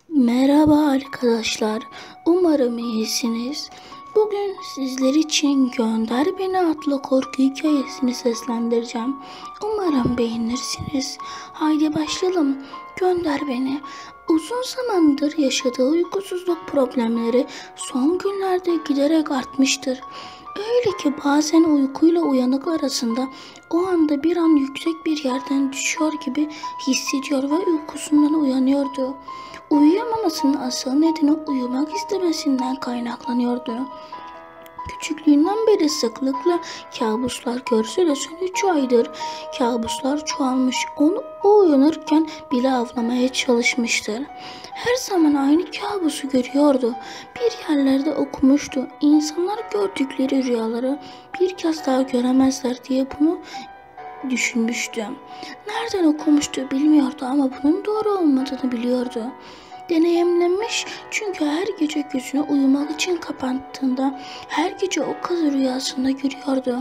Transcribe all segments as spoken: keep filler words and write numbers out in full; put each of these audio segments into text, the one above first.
Merhaba arkadaşlar, umarım iyisiniz. Bugün sizler için Gönder Beni adlı korku hikayesini seslendireceğim. Umarım beğenirsiniz. Haydi başlayalım. Gönder Beni. Uzun zamandır yaşadığı uykusuzluk problemleri son günlerde giderek artmıştır. Öyle ki bazen uykuyla uyanık arasında o anda bir an yüksek bir yerden düşüyor gibi hissediyor ve uykusundan uyanıyordu. Uyuyamamasının asıl nedeni uyumak istemesinden kaynaklanıyordu. Küçüklüğünden beri sıklıkla kabuslar görse de son üç aydır kabuslar çoğalmış. Onu o uyanırken bile avlamaya çalışmıştır. Her zaman aynı kabusu görüyordu. Bir yerlerde okumuştu. İnsanlar gördükleri rüyaları bir kez daha göremezler diye bunu düşünmüştü. Nereden okumuştu bilmiyordu ama bunun doğru olmadığını biliyordu. Deneyimlemiş çünkü her gece gözünü uyumak için kapattığında her gece o kızı rüyasında görüyordu.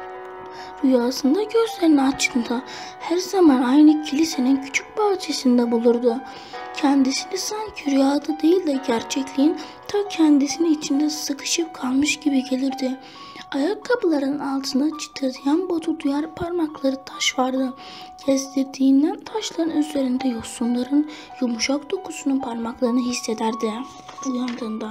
Rüyasında gözlerini açtığında her zaman aynı kilisenin küçük bahçesinde bulurdu. Kendisini sanki rüyada değil de gerçekliğin ta kendisinin içinde sıkışıp kalmış gibi gelirdi. Ayakkabıların altında çıtırdayan botu duyar, parmakları taş vardı. Gezdirdiğinden taşların üzerinde yosunların yumuşak dokusunun parmaklarını hissederdi uyandığında.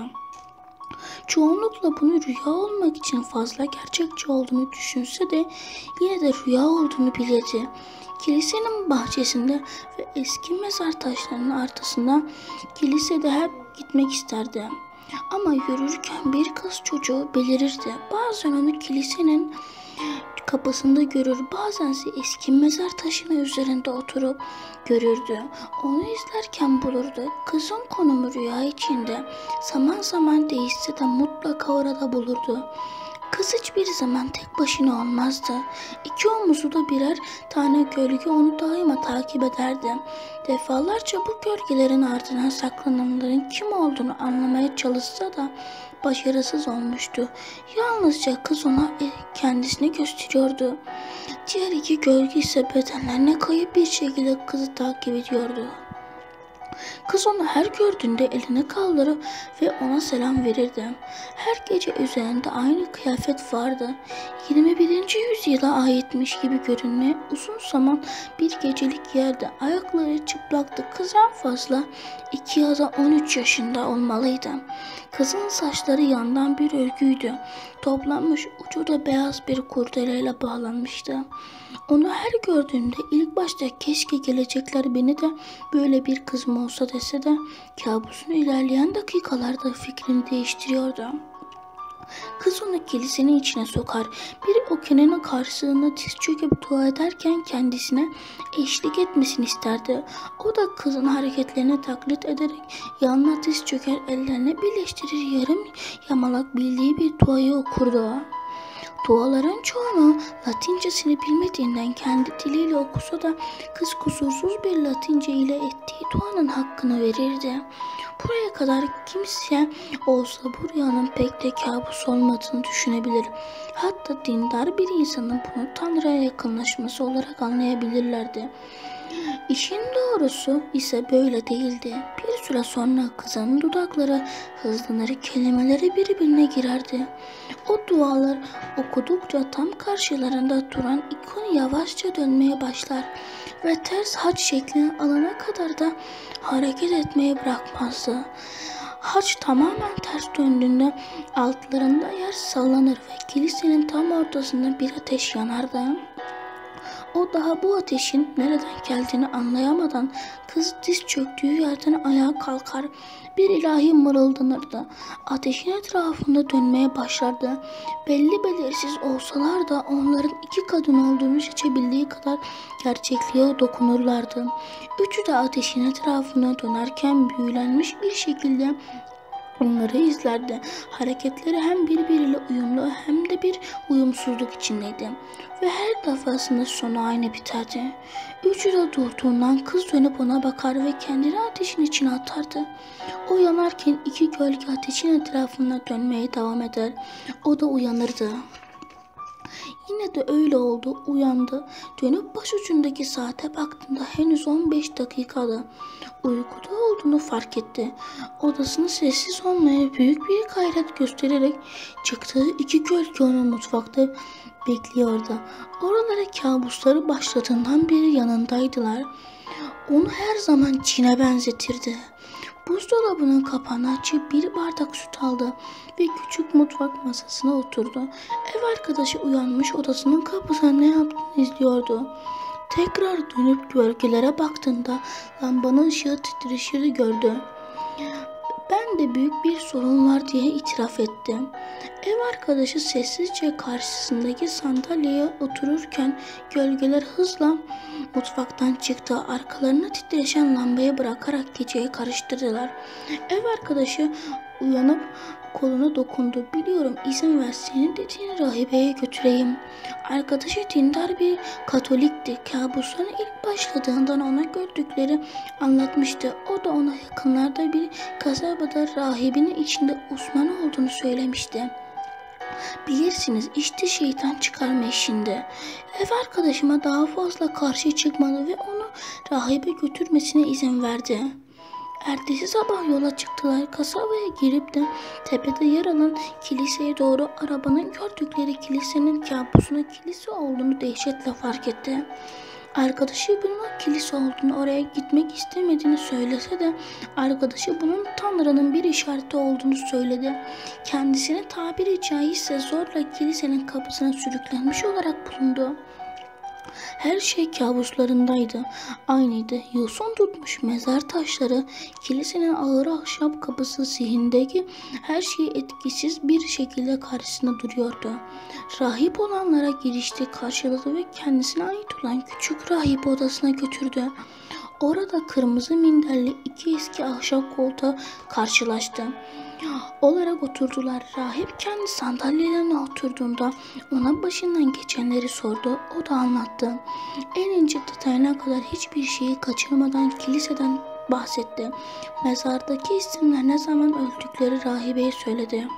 Çoğunlukla bunu rüya olmak için fazla gerçekçi olduğunu düşünse de yine de rüya olduğunu bilirdi. Kilisenin bahçesinde ve eski mezar taşlarının arkasında kilisede hep gitmek isterdi. Ama yürürken bir kız çocuğu belirirdi. Bazen onu kilisenin kapısında görür, bazense eski mezar taşının üzerinde oturup görürdü. Onu izlerken bulurdu. Kızın konumu rüya içinde zaman zaman değişse de mutlaka orada bulurdu. Kız hiçbir zaman tek başına olmazdı. İki omuzu da birer tane gölge onu daima takip ederdi. Defalarca bu gölgelerin ardından saklananların kim olduğunu anlamaya çalışsa da başarısız olmuştu. Yalnızca kız ona kendisini gösteriyordu. Diğer iki gölge ise bedenlerine kayıp bir şekilde kızı takip ediyordu. Kız onu her gördüğünde elini kaldırır ve ona selam verirdi. Her gece üzerinde aynı kıyafet vardı. yirmi birinci yüzyıla aitmiş gibi görünmeye uzun zaman bir gecelik yerde ayakları çıplaktı. Kız en fazla iki ya da on üç yaşında olmalıydı. Kızın saçları yandan bir örgüydü. Toplanmış, ucu da beyaz bir kurdeleyle bağlanmıştı. Onu her gördüğünde ilk başta keşke gelecekler beni de böyle bir kızım olsa dese de kabusunu ilerleyen dakikalarda fikrini değiştiriyordu. Kız onu kilisenin içine sokar. Bir okenenin karşısında diz çöküp dua ederken kendisine eşlik etmesini isterdi. O da kızın hareketlerini taklit ederek yanına diz çöker, ellerini birleştirir, yarım yamalak bildiği bir duayı okurdu. Duaların çoğunu Latincesini bilmediğinden kendi diliyle okusa da kız kusursuz bir Latince ile ettiği duanın hakkını verirdi. Buraya kadar kimse olsa bu rüyanın pek de kabus olmadığını düşünebilir. Hatta dindar bir insanın bunu Tanrı'ya yakınlaşması olarak anlayabilirlerdi. İşin doğrusu ise böyle değildi. Bir süre sonra kızın dudakları hızlanır, kelimeleri birbirine girerdi. O dualar okudukça tam karşılarında duran ikon yavaşça dönmeye başlar ve ters haç şeklini alana kadar da hareket etmeye bırakmazdı. Haç tamamen ters döndüğünde altlarında yer sallanır ve kilisenin tam ortasında bir ateş yanardı. O daha bu ateşin nereden geldiğini anlayamadan kız diz çöktüğü yerden ayağa kalkar, bir ilahi mırıldanırdı. Ateşin etrafında dönmeye başlardı. Belli belirsiz olsalar da onların iki kadın olduğunu seçebildiği kadar gerçekliğe dokunurlardı. Üçü de ateşin etrafına dönerken büyülenmiş bir şekilde onları izlerdi. Hareketleri hem birbiriyle uyumlu hem de bir uyumsuzluk içindeydi. Ve her defasında sonu aynı biterdi. Üçü de durduğundan kız dönüp ona bakar ve kendini ateşin içine atardı. O yanarken iki gölge ateşin etrafında dönmeye devam eder. O da uyanırdı. Yine de öyle oldu, uyandı. Dönüp başucundaki saate baktığında henüz on beş dakikadı. Uykuda olduğunu olduğunu fark etti. Odasını sessiz olmaya büyük bir gayret göstererek çıktığı iki gölge onu mutfakta bekliyordu. Oralara kabusları başladığından beri yanındaydılar. Onu her zaman cine benzetirdi. Buzdolabının kapağını açıp bir bardak süt aldı ve küçük mutfak masasına oturdu. Ev arkadaşı uyanmış odasının kapısına ne yaptığını izliyordu. Tekrar dönüp gölgelere baktığında lambanın ışığı titreşiri gördü. Ben de büyük bir sorun var diye itiraf etti. Ev arkadaşı sessizce karşısındaki sandalyeye otururken gölgeler hızla mutfaktan çıktı. Arkalarına titreşen lambayı bırakarak geceyi karıştırdılar. Ev arkadaşı uyanıp koluna dokundu. Biliyorum, izin ver, senin dediğin rahibeye götüreyim. Arkadaşı dindar bir Katolikti. Kabusların ilk başladığından ona gördükleri anlatmıştı. O da ona yakınlarda bir kasabada rahibinin içinde uzman olduğunu söylemişti. Bilirsiniz, işte şeytan çıkarma işinde. Ev arkadaşıma daha fazla karşı çıkmadı ve onu rahibe götürmesine izin verdi. Ertesi sabah yola çıktılar. Kasabaya girip de tepede yer alan kiliseye doğru arabanın gördükleri kilisenin kabusuna kilise olduğunu dehşetle fark etti. Arkadaşı bunun kilise olduğunu, oraya gitmek istemediğini söylese de arkadaşı bunun Tanrı'nın bir işareti olduğunu söyledi. Kendisini tabiri caizse zorla kilisenin kapısına sürüklenmiş olarak bulundu. Her şey kabuslarındaydı. Aynıydı. Yosun tutmuş mezar taşları, kilisenin ağır ahşap kapısı, zihnindeki her şey etkisiz bir şekilde karşısında duruyordu. Rahip olanlara girişti, karşıladı ve kendisine ait olan küçük rahip odasına götürdü. Orada kırmızı minderli iki eski ahşap koltuğa karşılaştı. Olarak oturdular. Rahip kendi sandalyelerine oturduğunda ona başından geçenleri sordu. O da anlattı. En ince detayına kadar hiçbir şeyi kaçırmadan kiliseden bahsetti. Mezardaki isimler ne zaman öldükleri rahibeye söyledi.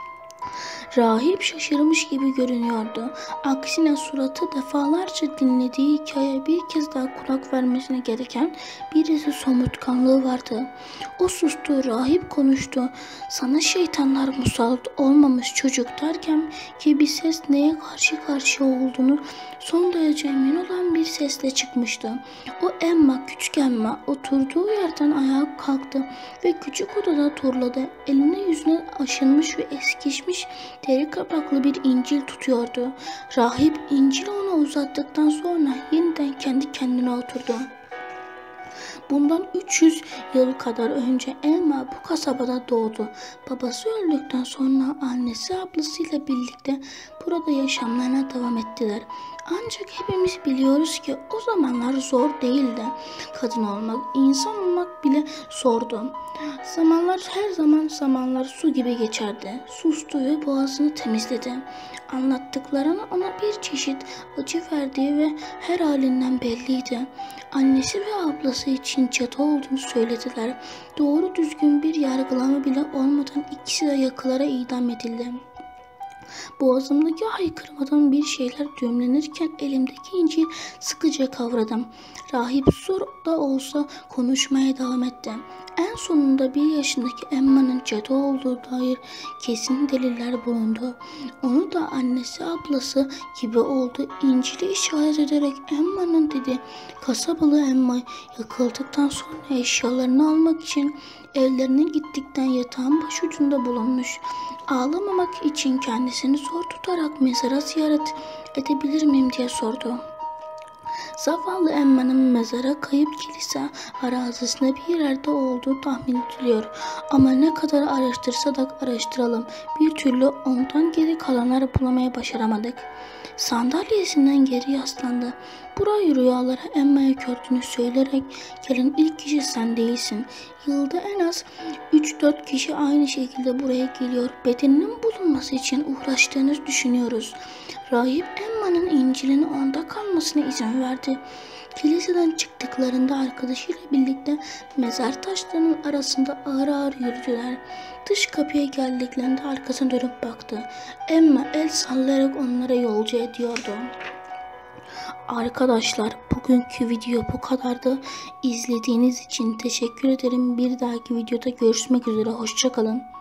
Rahip şaşırmış gibi görünüyordu. Aksine suratı defalarca dinlediği hikayeye bir kez daha kulak vermesine gereken birisi somurtkanlığı vardı. O sustu, rahip konuştu. Sana şeytanlar musallat olmamış çocuk derken ki bir ses neye karşı karşıya olduğunu son derece emin olan bir sesle çıkmıştı. O Emma, küçük Emma oturduğu yerden ayağa kalktı ve küçük odada turladı. Eline yüzüne aşınmış ve eskişmiş deri kapaklı bir İncil tutuyordu. Rahip İncil'i ona uzattıktan sonra yeniden kendi kendine oturdu. Bundan üç yüz yıl kadar önce Emma bu kasabada doğdu. Babası öldükten sonra annesi ablasıyla birlikte burada yaşamlarına devam ettiler. Ancak hepimiz biliyoruz ki o zamanlar zor değildi. Kadın olmak, insan olmak bile zordu. Zamanlar her zaman zamanlar su gibi geçerdi. Sustu ve boğazını temizledi. Anlattıklarını ona bir çeşit acı verdiği ve her halinden belliydi. Annesi ve ablası için cadı olduğunu söylediler. Doğru düzgün bir yargılama bile olmadan ikisi de yakılara idam edildi. Boğazımdaki haykırmadan bir şeyler düğümlenirken elimdeki İncil sıkıca kavradım. Rahip zor da olsa konuşmaya devam etti. En sonunda bir yaşındaki Emma'nın cadı olduğu dair kesin deliller bulundu. Onu da annesi ablası gibi oldu. İncil'i işaret ederek Emma'nın dedi. Kasabalı Emma yakıldıktan sonra eşyalarını almak için evlerine gittikten yatağın başucunda bulunmuş. Ağlamamak için kendisini zor tutarak mezara ziyaret edebilir miyim diye sordu. Zavallı Emma'nın mezara kayıp kilise arazisinde bir yerde olduğu tahmin ediliyor. Ama ne kadar araştırsa da araştıralım bir türlü ondan geri kalanları bulamaya başaramadık. Sandalyesinden geri yaslandı. Burayı rüyalara Emma'ya gördüğünü söyleyerek gelen ilk kişi sen değilsin. Yılda en az üç dört kişi aynı şekilde buraya geliyor. Bedeninin bulunması için uğraştığınızı düşünüyoruz. Rahip Emma'nın İncil'in onda kalmasına izin verdi. Kiliseden çıktıklarında arkadaşıyla birlikte mezar taşlarının arasında ağır ağır yürüdüler. Dış kapıya geldiklerinde arkasına dönüp baktı. Emma el sallayarak onlara yolcu ediyordu. Arkadaşlar bugünkü video bu kadardı. İzlediğiniz için teşekkür ederim. Bir dahaki videoda görüşmek üzere. Hoşça kalın.